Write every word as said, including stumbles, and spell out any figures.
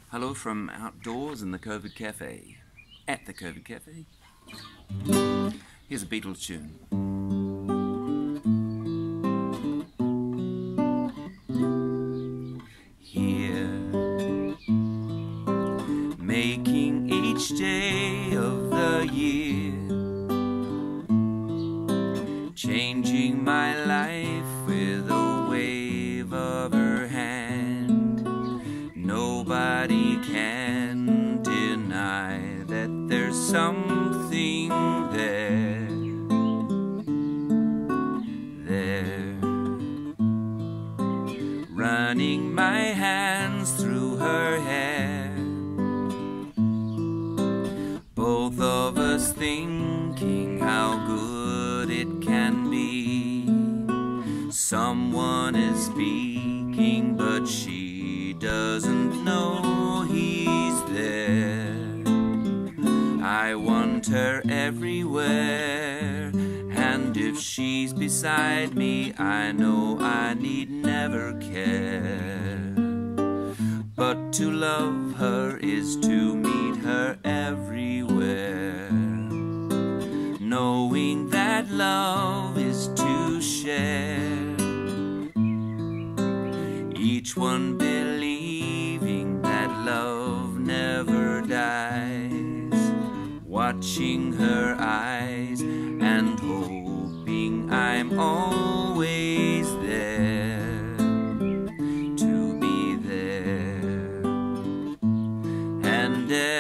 Hello from outdoors in the COVID Cafe. At the COVID Cafe. Here's a Beatles tune. Here, making each day of the year, changing my life with a wave of her hand. Nobody can deny that there's something there, there, running my hands through her hair, both of us thinking how good it can be. Someone is speaking, but she doesn't know he's there. I want her everywhere, and if she's beside me, I know I need never care. But to love her is to meet her everywhere, knowing that love is to share, each one believing that love never dies, watching her eyes and hoping I'm always there, to be there. And